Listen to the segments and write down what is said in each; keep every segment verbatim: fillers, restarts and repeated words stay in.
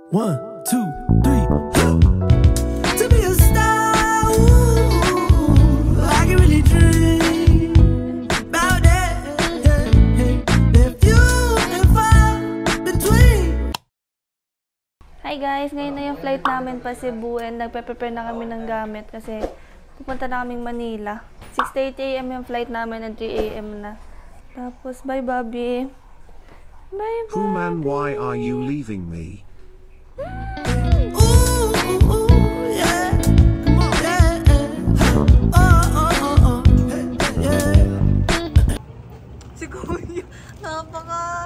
One, two, three. To be a star, ooh, I can really dream about that. The few and far between. Hi guys, ngayon na yung flight namin pa Cebu and nagpe-prepare na kami ng gamit kasi pupunta na kaming Manila. six thirty a m yung flight namin and three a m na. Tapos, bye Bobby. Bye Bobby. Who man, why are you leaving me? Si Kuya, napaka...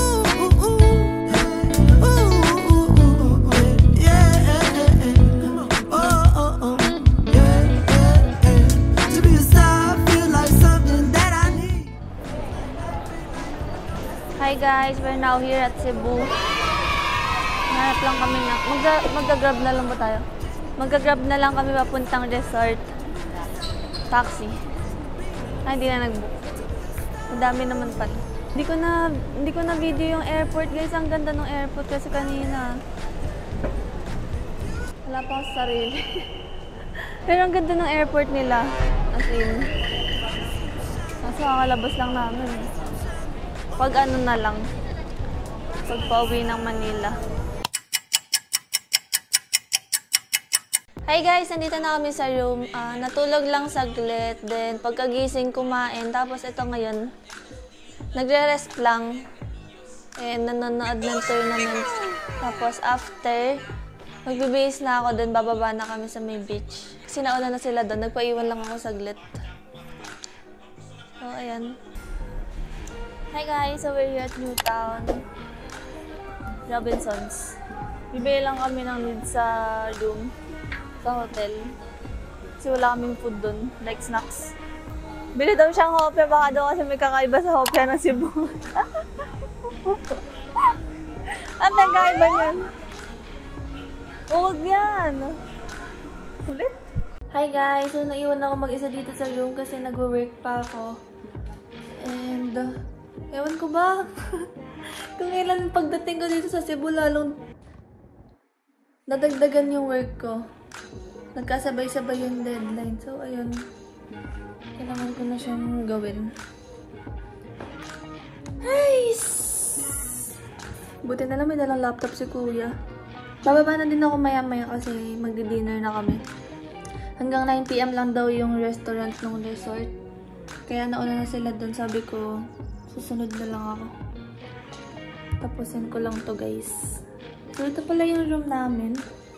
Hi guys, we're now here at Cebu. Hanap lang kami na, magga-grab na lang ba tayo? Magga-grab na lang kami papuntang resort. Taxi. Ay, hindi na nag-book. Madami naman pala. Hindi ko na, hindi ko na video yung airport guys. Ang ganda ng airport kasi kanina. Wala pa sa sarili. Pero ang ganda ng airport nila. As in. Kasi kakalabas lang namin eh. Pag ano na lang. Pag pauwi ng Manila. Hi guys! Nandito na kami sa room. Uh, natulog lang saglit. Then pagkagising kumain. Tapos ito ngayon. Nagre-rest lang. And nanonood ng tournaments. Tapos after, magbe-base na ako. Then bababa na kami sa may beach. Kasi nauna na sila doon. Nagpaiwan lang ako saglit. So ayan. Hi guys! So we're here at Newtown. Robinsons. Bibili lang kami ng need sa room. Sa hotel. Kasi wala kaming food dun. Like snacks. Bili daw siyang hopya. Baka daw kasi may kakaiba sa hopya ng Cebu. Ang nagkaiba niyan. Huwag yan. Ulit. Hi guys. So naiwan ako mag-isa dito sa room kasi nag-work pa ako. And uh, ewan ko ba? Kung kailan pagdating ko dito sa Cebu, lalong nadagdagan yung work ko. Nagkasabay-sabay yung deadline. So, ayun. Kailangan ko na siyang gawin. Ay! Buti na lang may dalang laptop si Kuya. Bababa na din ako maya-maya kasi magdi-dinner na kami. Hanggang nine p m lang daw yung restaurant ng resort. Kaya nauna na sila doon. Sabi ko, susunod na lang ako. Tapusin ko lang to guys. So, ito pala yung room namin.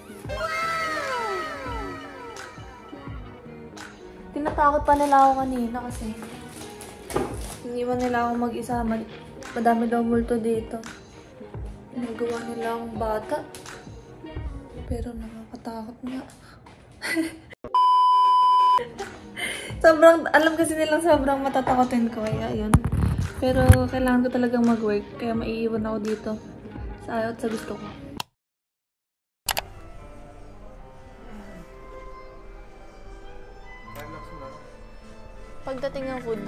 Tinatakot pa nila ako kanina kasi iniwan nila ako mag-isa. Madami daw multo dito. Nagawa nila akong bata. Pero nakakatakot nga. Sobrang, alam kasi nilang sobrang matatakotin ko. Kaya yun. Pero kailangan ko talagang mag-work. Kaya maiiwan ako dito. Sa ayaw at sa gusto ko. Pagdating ng food.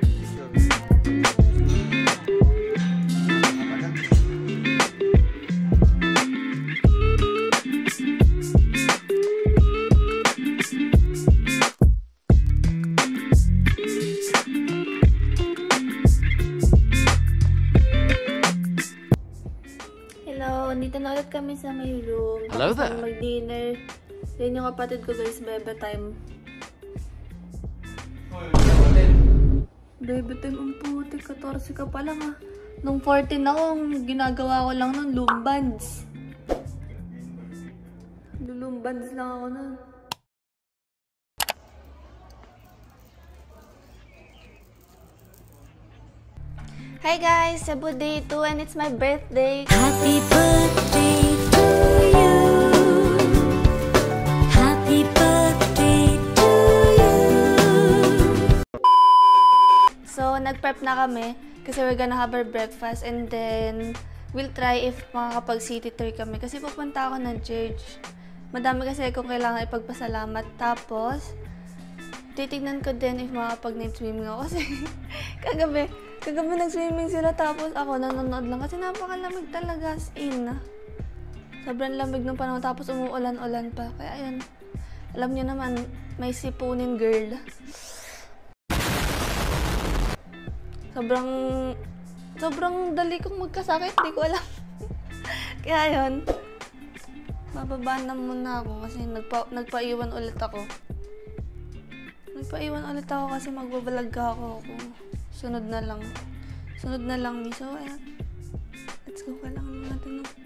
Hello, andito na ulit kami sa may room. Hello there. Mag-dinner. Then yung kapatid ko guys, bebe time. Bebe time ang puti, fourteen ka pa lang ah. Nung fourteen ako, ginagawa ko lang ng lumbands. Lumbands lang ako nun. Hi guys! Cebu day two and it's my birthday! Happy birthday to you. Happy birthday to you. So, nag-prep na kami kasi we're gonna have our breakfast and then we'll try if makakapag-city tour kami kasi pupunta ako ng church. Madami kasi kung kailangan ipagpasalamat. Tapos, titignan ko din if makakapag-night swimming ako kasi kagabi, kagabi nag-swimming sila tapos ako nanonood lang kasi napakalamig talaga as in. Sobrang lamig ng panahon, tapos umuulan-ulan pa. Kaya ayun, alam niyo naman, may sipunin girl. Sobrang, sobrang dali kong magkasakit, di ko alam. Kaya ayun, bababa na muna ako kasi nagpa, nagpaiwan ulit ako. Nagpaiwan ulit ako kasi magbabalag ka ako. Sunod na lang. Sunod na lang, mi. So, ayan. Let's go. Kailangan natin ng...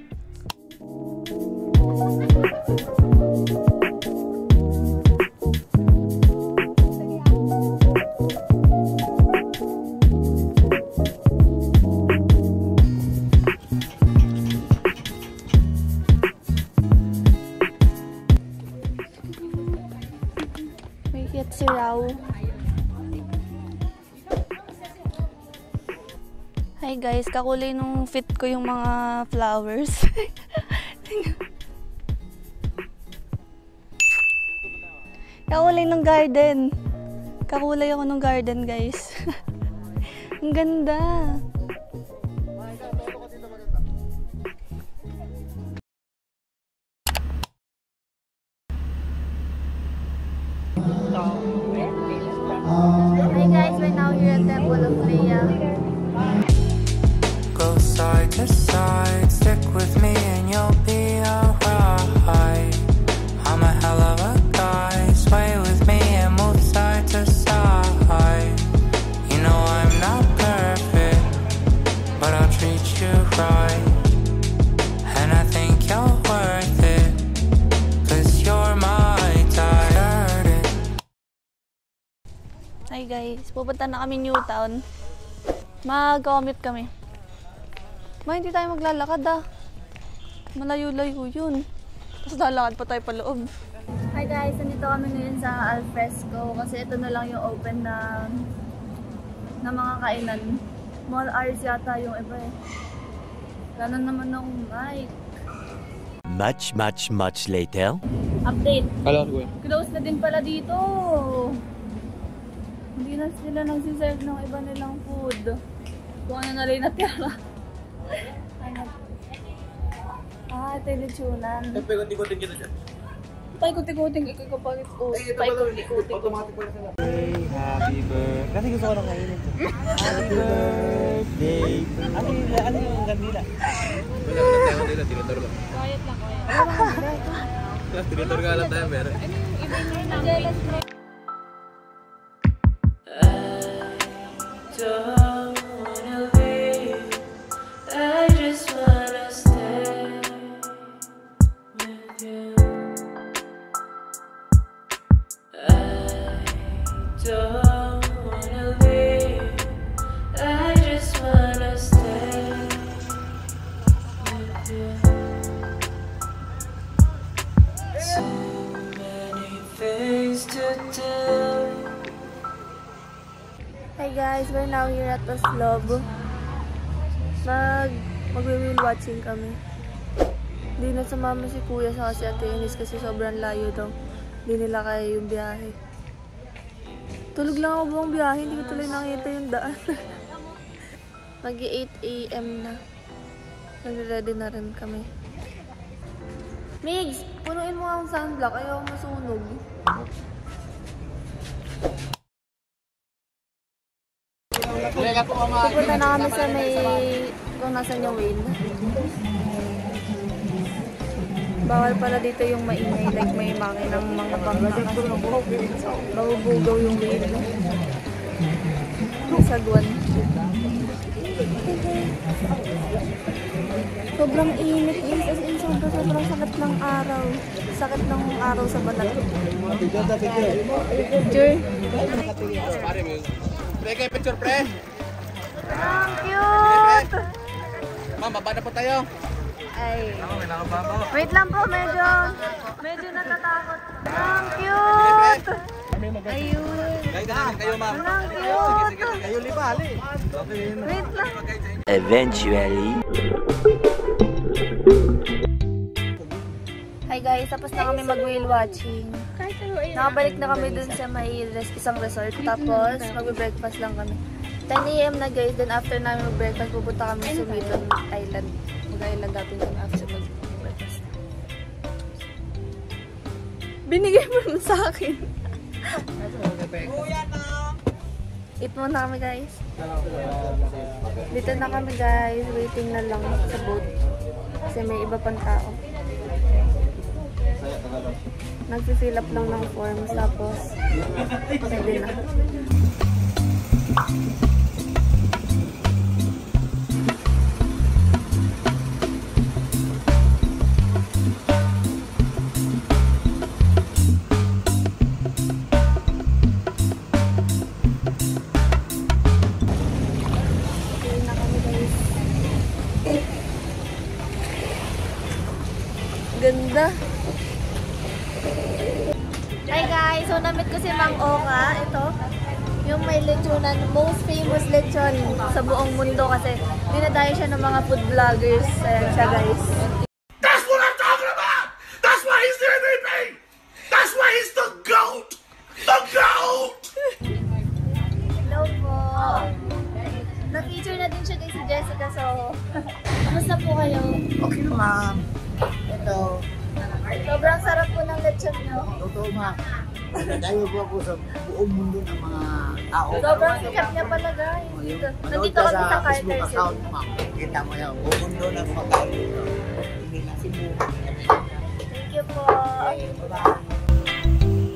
May hit si Rao. Hi guys, kakulay nung fit ko yung mga flowers. Kakulay ng garden. Kakulay ako ng garden, guys. Ang ganda. Hi guys, we're now here at Temple of Leia. Go side to side, stick with me and you'll be alright. I'm a hell of a guy, sway with me and move side to side. You know I'm not perfect, but I'll treat you right. And I think you're worth it, cause you're my type. Hi guys, pupunta na kami Newtown. Mag-commute kami. Ma, hindi tayo maglalakad ah. Malayo-layo yun. Tapos lalakad pa tayo pa loob. Hi guys, nandito kami ngayon sa Alfresco kasi ito na lang yung open na na mga kainan. Mall hours yata yung iba eh. Wala na naman akong mic. Much, much, much later. Update. Hello, Gwen. Close na din pala dito. Hindi na sila nagsiserve ng iba nilang food. Kung ano na rin natira. Ah, ito yung lechonan. Paikot-ikotin kita dyan. Paikot-ikotin, ikikapalit ko. Paikot-ikotin. Automatic pa rin sila. Hey, happy birthday. Kasi gusto ko nang ngayon ito. Happy birthday. Ano yung, ano yung gandila? Wala ko lang tayo dito, tinitor lang. Quiet lang, quiet. Tinitor ka lang tayo, meron. Jealous bro. Don't wanna leave, I just wanna stay with you. I don't wanna leave, I just wanna stay with you. So many things to do. Hi guys, we're now here at Oslob. Mag magwi-wheel watching kami. Hindi na sumama si Kuya sa si Ate Eunice kasi sobrang layo daw. Hindi nila kaya yung biyahe. Tulog lang ako buong biyahe, hindi ko tuloy nakita yung daan. Mag eight A M na. Nag-ready na rin kami. Migs, punuin mo ang sunblock, ayaw masunog. Pupunta na kami sa may kung nasan yung wheel. Bawal pala dito yung maingay, like may makinang mga bangka kasi mabubugaw yung wheel. May sagwan. Sobrang init guys, as in sobrang sobrang sakit ng araw. Sakit ng araw sa balat. Picture? Pre, kayo picture, pre. Ang cute! Ma'am, baba na po tayo. Ay. Ako, may nakababa. Wait lang po, medyo, medyo natatakot. Ang cute! Ayun. Guide namin kayo, ma'am. Ang cute! Kayo, libali. Wait lang. Eventually. Hi guys, tapos na kami mag-whale watching. Nakabalik na kami dun sa may res isang resort. Tapos, magbe-breakfast lang kami. ten A M na guys, then after namin mag-breakfast, pupunta kami sa Milton Island. Mag-island natin kami after mag-breakfast. Binigay mo lang sa akin. Eat muna kami guys. Dito na kami guys. Waiting na lang sa boat. Kasi may iba pang tao. Nagfi-fill up lang ng forms. Tapos, pwede na. Ganda. Hi guys! So, namit ko si Mang Oka. Ito, yung may lechonan. Most famous lechon sa buong mundo kasi dinadayo siya ng mga food vloggers. Ayan siya guys. That's what I'm talking about! That's why he's the M V P! That's why he's the GOAT! The GOAT! Hello po! Na-feature na din siya guys si Jessica Soho. Kamusta po kayo? Okay ma'am. Ito, Sobrang sarap po ng lechon nyo. totoo ma'am. Nagdayo po ako sa buong mundo ng mga tao. Sobrang sikat niya pala guys. Dito. Nandito kami sa Facebook Carter account City. ma'am. Kita mo yan, buong mundo ng mga tao dito. Hindi na si Buong. Thank you po. Bye-bye.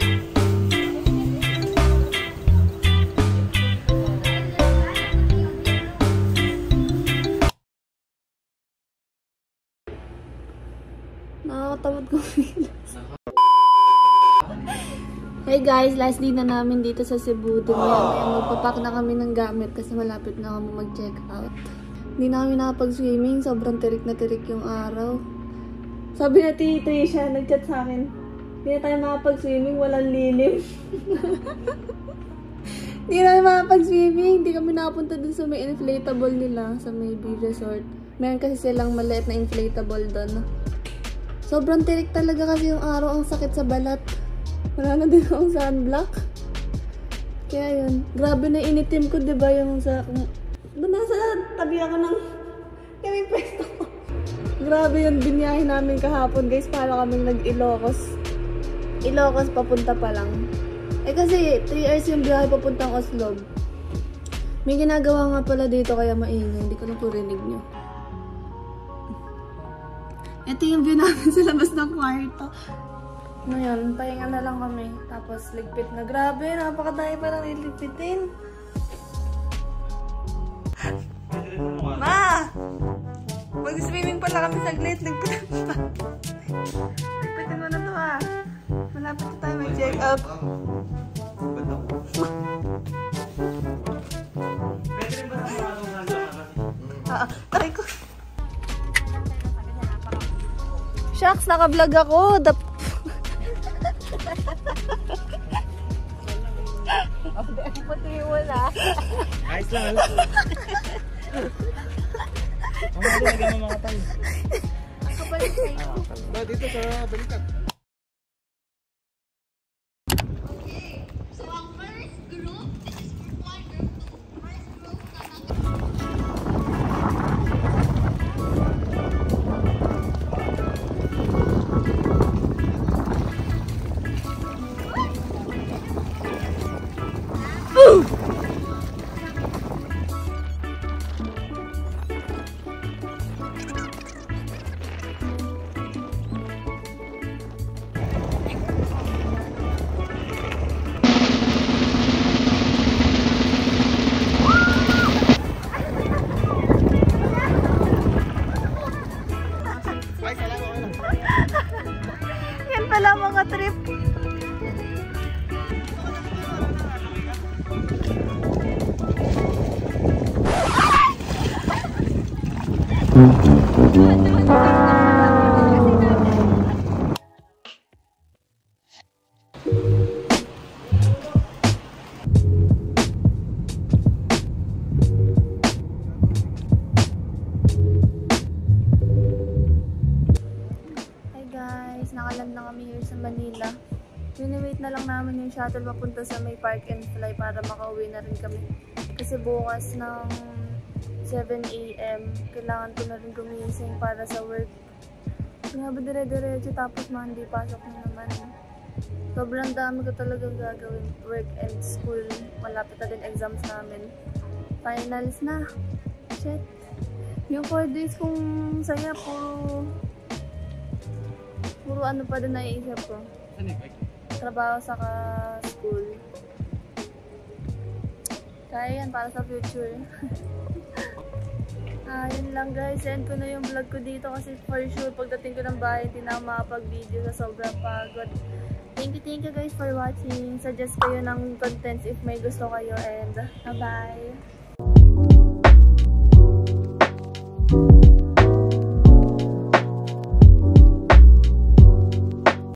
Nakakatamad ko bilas. Hey guys, last day na namin dito sa Cebu. Dumaya, magpapak na kami ng gamit kasi malapit na kami mag-check out. Hindi na kami nakapag-swimming. Sobrang tirik na tirik yung araw. Sabi na Tito siya, nag-chat sa akin. Hindi na tayo makapag-swimming, walang lilim. Hindi na tayo makapag-swimming. Hindi kami nakapunta dun sa may inflatable nila, sa may beach resort. Meron kasi silang maliit na inflatable dun. Sobrang tirik talaga kasi yung araw, ang sakit sa balat. Wala na din akong sunblock. Kaya yun. Grabe na initim ko, diba yung sa... Doon nasa tabi ako ng... Kami pwesto ko. Grabe yun, biniyahe namin kahapon guys. Para kaming nag-Ilocos. Ilocos papunta pa lang. Eh kasi three hours yung biyahe papuntang Oslo. May ginagawa nga pala dito kaya maingay. Hindi ko na po rinig nyo. Ito yung view namin sa labas ng kwarto. Ngayon, pahinga na lang kami. Tapos, ligpit na. Grabe, napakadami pa lang iligpitin. Ma! Mag-swimming pala kami saglit. Ligpitin pa. Ligpitin mo na to ha. Malapit na tayo may check out. Ah, taray ko. Shucks, naka-vlog ako. Dap Pati wala. Ayos lang, alam. Ang mga dinagyan ng mga tayo. Ako pa rin sa'yo. Dito sa balikat. Yan pala mga trip. Nakaland na kami here sa Manila. Wini-wait na lang namin yung shuttle papunta sa may Park and Fly para makauwi na rin kami. Kasi bukas ng seven A M kailangan ko na rin gumising para sa work. Grabe dire-diretso tapos Monday pasok na naman. Sobrang dami ko talagang gagawin. Work and school. Malapit na din exams namin. Finals na. Shit. Yung four days kong saya, puro... Puro ano pa din naiisip ko. Trabaho saka school. Kaya yan para sa future. Ah, yun lang guys. End ko na yung vlog ko dito kasi for sure pagdating ko ng bahay hindi na ako makapag-video sa sobrang pagod. Thank you, thank you guys for watching. Suggest kayo ng contents if may gusto kayo and bye-bye!